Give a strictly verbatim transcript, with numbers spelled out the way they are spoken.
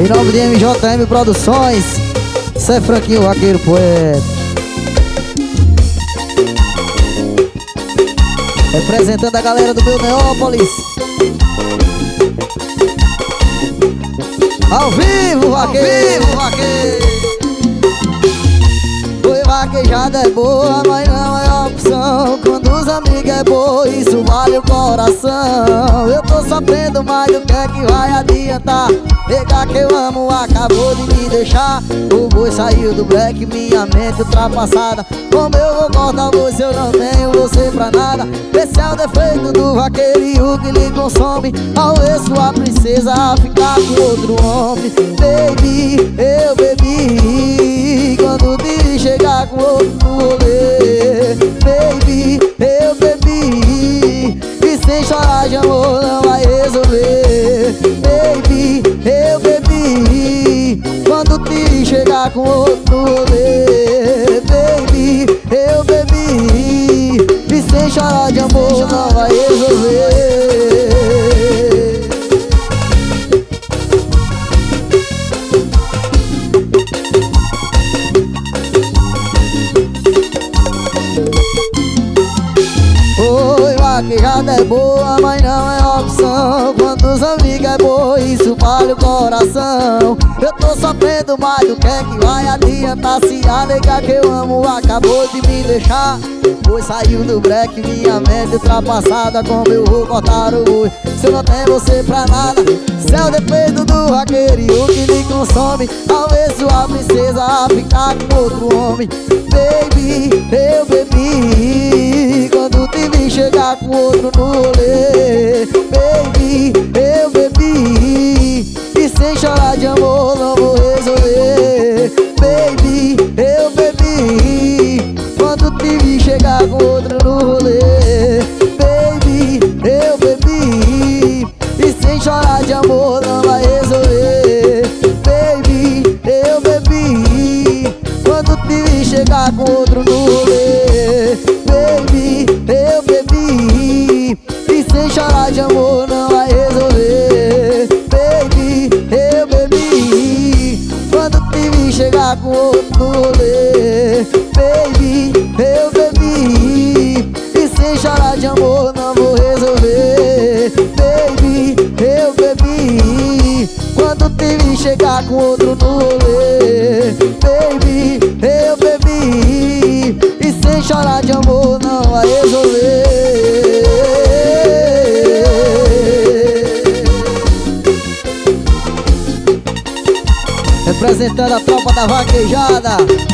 Em nome de M J M Produções, isso é Franquinho Vaqueiro Poeta. Representando a galera do meu Neópolis. Ao vivo, vaqueiro, vaqueiro. Oi, vaquejada é boa, mas não é opção. Quando os amigos é boa, isso vale o coração. Eu tô sofrendo, mas o que é que vai adiantar? Nega que eu amo acabou de me deixar. O boi saiu do break, minha mente ultrapassada. Como eu vou cortar você, eu não tenho você pra nada. Esse é o defeito do vaqueiro e o que lhe consome. Ao ver sua princesa a ficar com outro homem. Baby, eu bebi quando te chegar com outro rolê. Baby, eu bebi e sem chorar de amor não vai resolver. Baby, eu bebi quando te chegar com outro rolê. Baby, eu bebi e sem chorar de amor não vai resolver. Oi, vaquejada é boa, mas não é opção. Quando os amigos é boa, isso vale o coração. Eu tô sofrendo, mas o que é que vai adiantar? Se a nega que eu amo acabou de me deixar. Pois saiu do break, minha mente ultrapassada. Como eu vou cortar o boi se eu não tenho você pra nada? Se é o defeito do vaqueiro e o que lhe consome. Ao ver sua princesa a ficar com outro homem. Baby, eu bebi quando te vi chegar com outro no rolê. Baby, eu bebi e sem chorar de amor não vou resolver. Baby, eu bebi quando te vi chegar com outro no rolê. Baby, eu bebi e sem chorar de amor não vai resolver. Baby, eu bebi quando te vi chegar com outro no rolê. Baby, eu bebi e sem chorar de amor não vai resolver. Baby, eu bebi quando te vi chegar com outro no rolê. Baby, eu bebi e sem chorar de amor não vou resolver. Baby, eu bebi quando te vi chegar com outro no rolê. Baby, eu bebi e sem chorar de amor não vai resolver. Representando a tropa da vaquejada.